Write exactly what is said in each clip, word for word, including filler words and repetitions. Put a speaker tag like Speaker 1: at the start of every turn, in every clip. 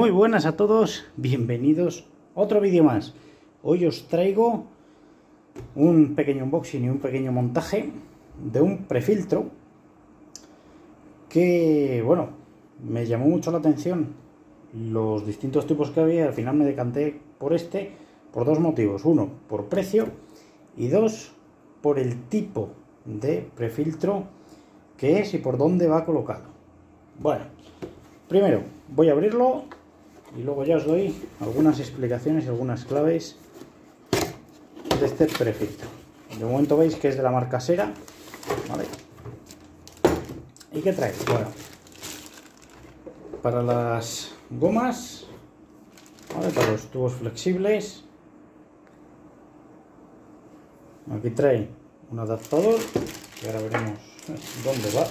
Speaker 1: Muy buenas a todos, bienvenidos a otro vídeo más. Hoy os traigo un pequeño unboxing y un pequeño montaje de un prefiltro que, bueno, me llamó mucho la atención los distintos tipos que había. Al final me decanté por este por dos motivos: uno, por precio, y dos, por el tipo de prefiltro que es y por dónde va colocado. Bueno, primero voy a abrirlo y luego ya os doy algunas explicaciones y algunas claves de este prefiltro. De momento veis que es de la marca Sera, ¿vale? ¿Y qué trae? Bueno, para las gomas, ¿vale? Para los tubos flexibles, aquí trae un adaptador que ahora veremos dónde va,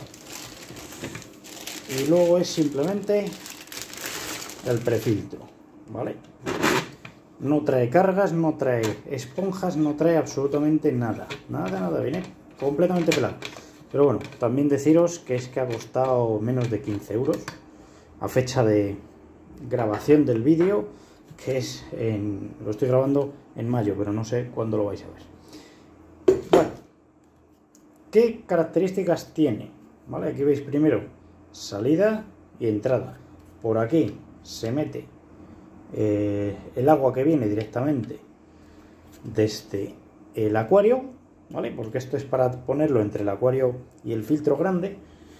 Speaker 1: y luego es simplemente el prefiltro, ¿vale? No trae cargas, no trae esponjas, no trae absolutamente nada, nada, nada, viene completamente pelado. Pero bueno, también deciros que es que ha costado menos de quince euros a fecha de grabación del vídeo, que es en, lo estoy grabando en mayo, pero no sé cuándo lo vais a ver. Bueno, ¿qué características tiene? ¿Vale? Aquí veis primero salida y entrada. Por aquí se mete eh, el agua que viene directamente desde el acuario, ¿vale? Porque esto es para ponerlo entre el acuario y el filtro grande.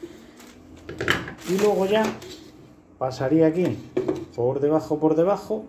Speaker 1: Y luego ya pasaría aquí por debajo, por debajo,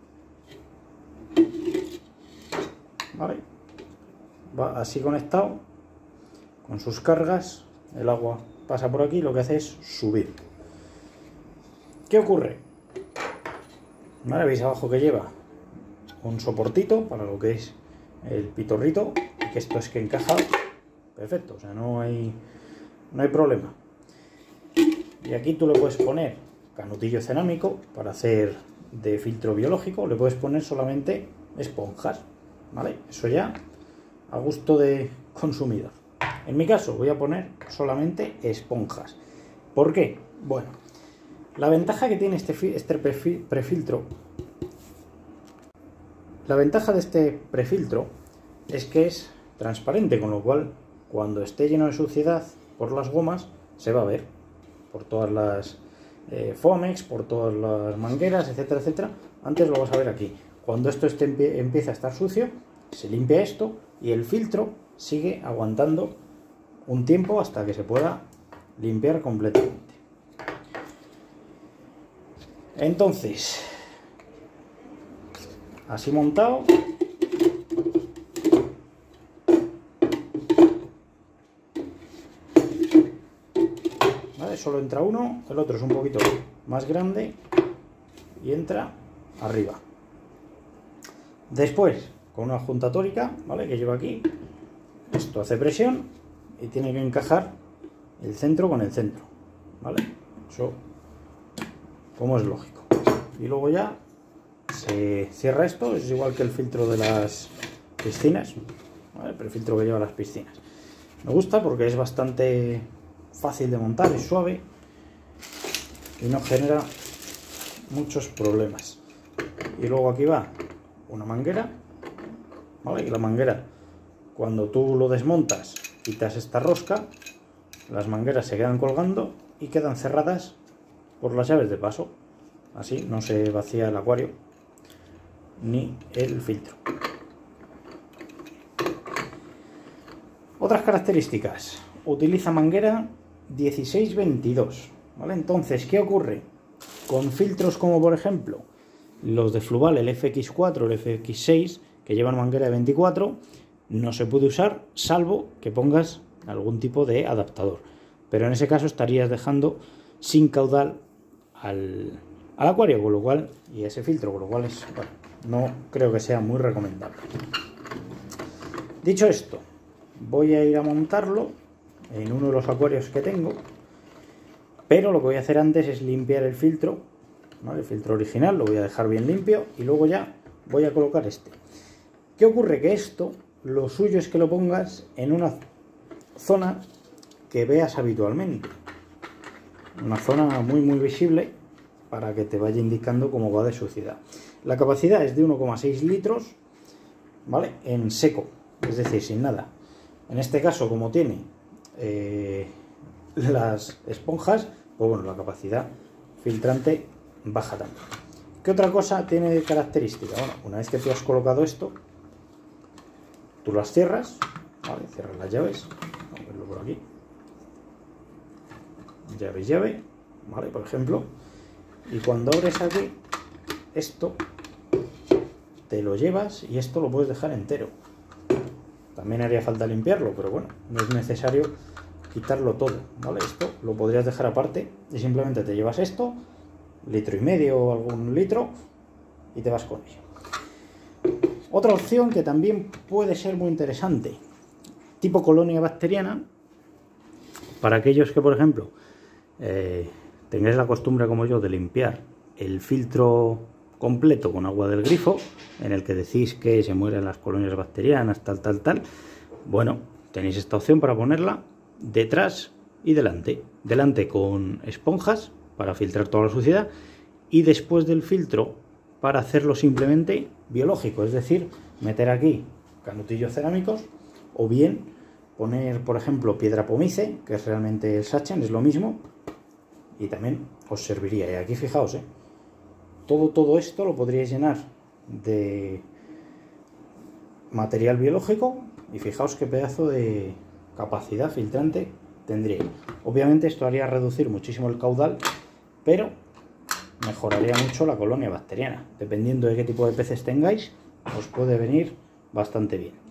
Speaker 1: ¿vale? Va así conectado con sus cargas. El agua pasa por aquí, lo que hace es subir. ¿Qué ocurre? Vale, veis abajo que lleva un soportito para lo que es el pitorrito, que esto es que encaja perfecto, o sea, no hay, no hay problema. Y aquí tú le puedes poner canutillo cerámico para hacer de filtro biológico, le puedes poner solamente esponjas, ¿vale? Eso ya a gusto de consumidor. En mi caso voy a poner solamente esponjas. ¿Por qué? Bueno, la ventaja que tiene este, este prefiltro, la ventaja de este prefiltro es que es transparente, con lo cual cuando esté lleno de suciedad por las gomas se va a ver por todas las eh, Foamex, por todas las mangueras, etcétera, etcétera. Antes lo vas a ver aquí. Cuando esto esté, empieza a estar sucio, se limpia esto y el filtro sigue aguantando un tiempo hasta que se pueda limpiar completamente. Entonces, así montado, ¿vale? Solo entra uno, el otro es un poquito más grande y entra arriba. Después, con una junta tórica, ¿vale? Que lleva aquí, esto hace presión y tiene que encajar el centro con el centro, ¿vale? Eso, como es lógico. Y luego ya se cierra esto. Es igual que el filtro de las piscinas, ¿vale? El filtro que lleva las piscinas. Me gusta porque es bastante fácil de montar, es suave y no genera muchos problemas. Y luego aquí va una manguera, ¿vale? Y la manguera, cuando tú lo desmontas, quitas esta rosca, las mangueras se quedan colgando y quedan cerradas por las llaves de paso. Así no se vacía el acuario ni el filtro. Otras características: utiliza manguera dieciséis veintidós, ¿vale? Entonces, ¿qué ocurre? Con filtros como por ejemplo los de Fluval, el F X cuatro, el F X seis, que llevan manguera de veinticuatro, no se puede usar salvo que pongas algún tipo de adaptador. Pero en ese caso estarías dejando sin caudal al, al acuario, con lo cual, y ese filtro, con lo cual es, bueno, no creo que sea muy recomendable. Dicho esto, voy a ir a montarlo en uno de los acuarios que tengo, pero lo que voy a hacer antes es limpiar el filtro, ¿vale? El filtro original lo voy a dejar bien limpio y luego ya voy a colocar este. ¿Qué ocurre? Que esto, lo suyo es que lo pongas en una zona que veas habitualmente, una zona muy muy visible para que te vaya indicando cómo va de suciedad. La capacidad es de uno coma seis litros, ¿vale? En seco, es decir, sin nada. En este caso, como tiene eh, las esponjas, pues bueno, la capacidad filtrante baja tanto. ¿Qué otra cosa tiene de característica? Bueno, una vez que tú has colocado esto, tú las cierras, ¿vale? Cierras las llaves, vamos a verlo por aquí. Llave y llave, ¿vale? Por ejemplo, y cuando abres aquí, esto te lo llevas y esto lo puedes dejar entero. También haría falta limpiarlo, pero bueno, no es necesario quitarlo todo, ¿vale? Esto lo podrías dejar aparte y simplemente te llevas esto, litro y medio o algún litro, y te vas con ello. Otra opción que también puede ser muy interesante, tipo colonia bacteriana, para aquellos que, por ejemplo, eh, tengáis la costumbre como yo de limpiar el filtro completo con agua del grifo, en el que decís que se mueren las colonias bacterianas, tal, tal, tal. Bueno, tenéis esta opción para ponerla detrás y delante. Delante con esponjas para filtrar toda la suciedad y después del filtro para hacerlo simplemente biológico, es decir, meter aquí canutillos cerámicos o bien poner, por ejemplo, piedra pomice, que es realmente el Sachan, es lo mismo, y también os serviría. Y aquí fijaos, ¿eh? todo, todo esto lo podríais llenar de material biológico y fijaos qué pedazo de capacidad filtrante tendría. Obviamente esto haría reducir muchísimo el caudal, pero mejoraría mucho la colonia bacteriana. Dependiendo de qué tipo de peces tengáis, os puede venir bastante bien.